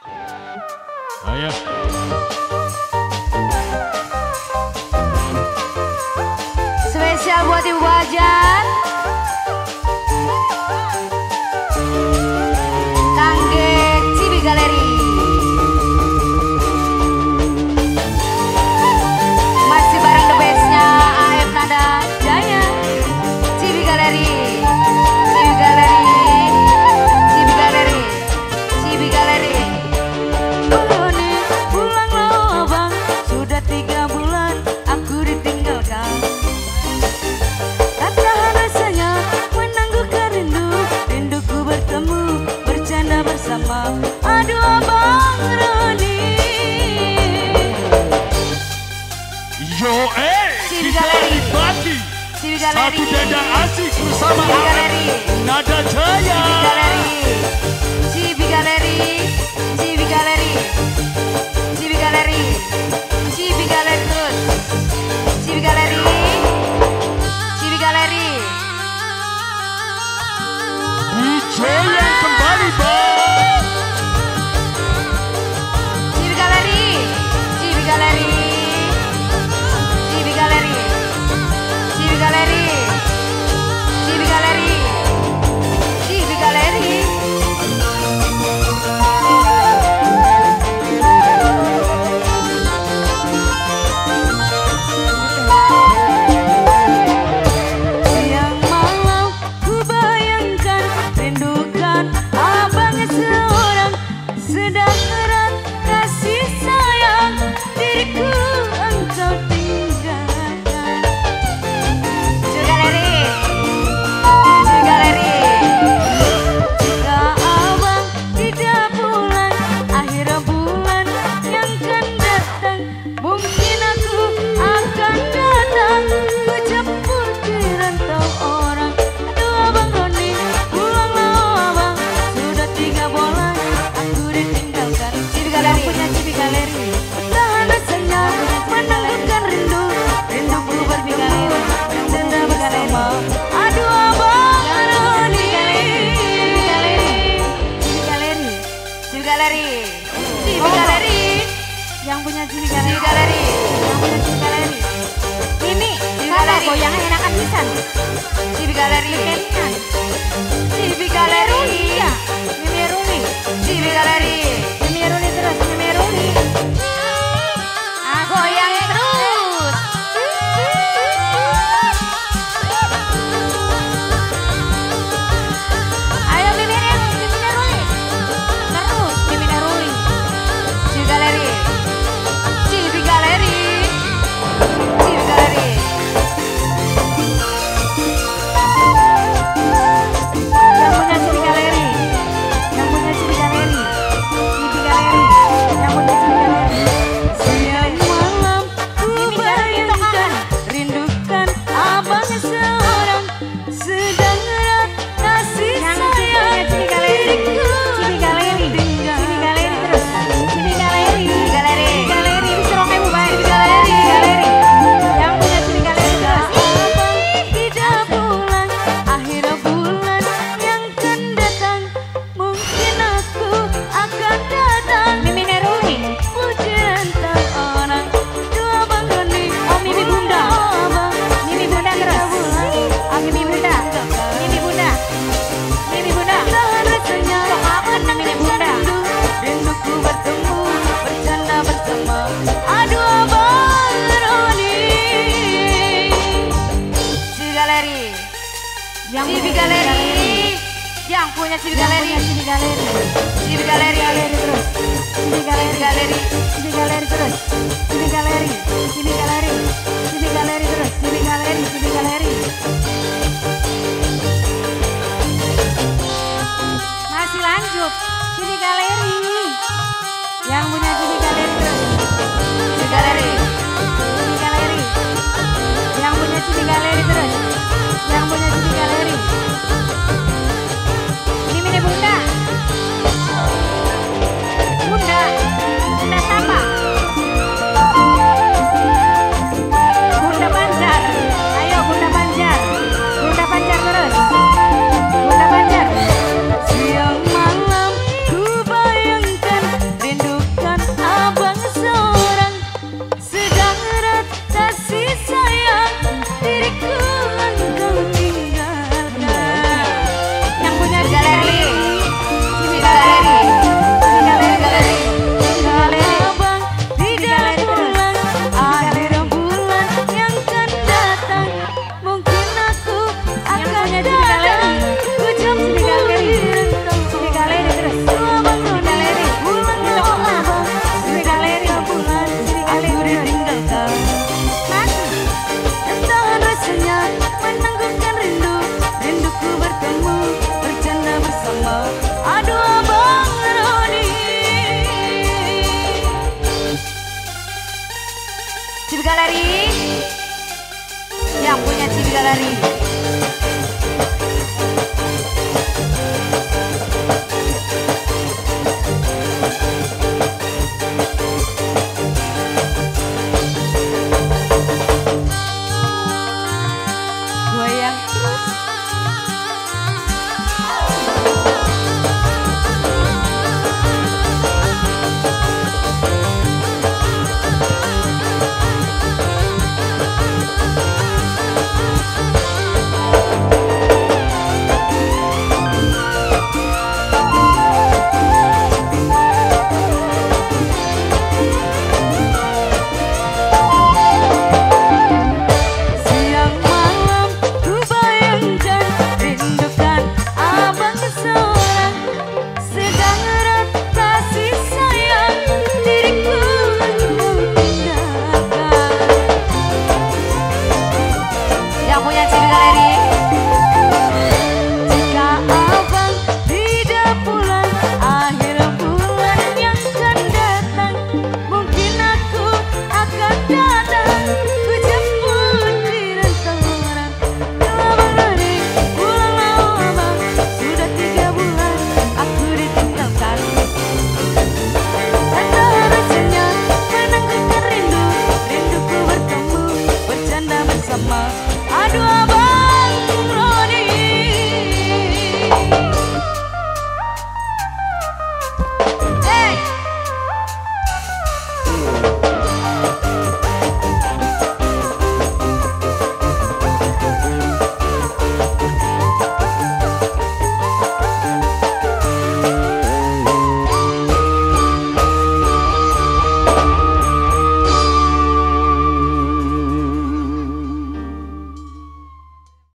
Ayo. Spesial buat Ibu Bajan. Kangge Cibi Galeri. Masih bareng the bestnya AF Nada Jaya. Cibi Galeri. Cibi Galeri. Cibi Galeri. Cibi Galeri. Pulang lo abang, sudah 3 bulan aku ditinggalkan. Tak tahan rasanya menangguhkan rindu, rinduku bertemu, bercanda bersama. Aduh abang Roni. Yo Cibi kita Galeri. nikmati Cibi Galeri. satu dada asik bersama Cibi Galeri. Nada Jaya. Cibi Galeri. Cibi Galeri. Cibi Galeri. Cibi Galeri. Cibi Galeri terus. Cibi Galeri. Cibi Galeri. DJ yang kembali bang. Cibi Galeri. Cibi Galeri. Cibi Galeri. Cibi Galeri. Cibi Galeri. Cibi Galeri. Siang malam ku bayangkan, rindukan abang seorang, sedang erat kasih sayang, diriku engkau tinggalkan. Cibi Galeri. Cibi Galeri. Jika abang tidak pulang akhir bulan yang akan datang, mungkin aku akan datang, ku jemput di rantau orang. Aduh abang Roni, pulanglah abang, sudah 3 bulan aku ditinggalkan. Cibi Galeri. Punya Cibi Galeri. Tahan rasanya menangguhkan rindu, rinduku berpikir bercanda bersama. Aduh abang Roni. Cibi Galeri. Cibi Galeri. Cibi Galeri. Cibi Galeri. Yang punya Cibi Galeri. Cibi Galeri. Yang punya Cibi Galeri. Ini Cibi Galeri. Goyangnya enakan pisan. Cibi Galeri. Cibi Galeri. Iya. Mimi Ruli. Cibi Galeri. Mimi Ruli terus. Mimi Ruli. Goyang terus. Ayo Mimi Ruli. Mimi Ruli. Terus Mimi Ruli. Cibi Galeri. Cibi Galeri. Cibi Galeri. Yang punya Cibi Galeri. Yang punya Cibi Galeri. Cibi Galeri. Yang punya Cibi Galeri. Siang malam ku bayangkan, rindukan abang seorang, sedang erat kasih sayang, diriku Cibi Galeri. Cibi Galeri terus. Cibi Galeri. Cibi Galeri. Cibi Galeri. Bisa rong ibu baik. Cibi Galeri. Cibi Galeri. Yang punya Cibi Galeri terus. Abang tidak pulang akhir bulan yang akan datang, mungkin aku akan datang. Mimi Neruli. Pujian tak orang. Dua bang Roni. Oh Mimi Bunda. Mimi Bunda terus. Oh Mimi Bunda. Mimi Bunda. Mimi Bunda. Tahan rasanya menang Mimi Bunda. Rinduku bertemu, bercanda bersama. Aduh abang Roni. Cibi Galeri. Cibi Galeri. Yang punya Cibi Galeri. Cibi Galeri. Cibi Galeri terus. Cibi Galeri. Cibi Galeri terus. Cibi Galeri. Cibi Galeri. Cibi Galeri terus. Cibi Galeri. Cibi Galeri. Masih lanjut. Cibi Galeri. Yang punya Cibi Galeri terus. Cibi Galeri. Cibi Galeri. Yang punya Cibi Galeri terus. Yang punya Cibi Galeri. Ini Mini Bunda. Bunda. Bunda siapa? Bunda Banjar. Ayo Bunda Banjar. Bunda Banjar terus. Bunda Banjar. Siang malam ku bayangkan galeri.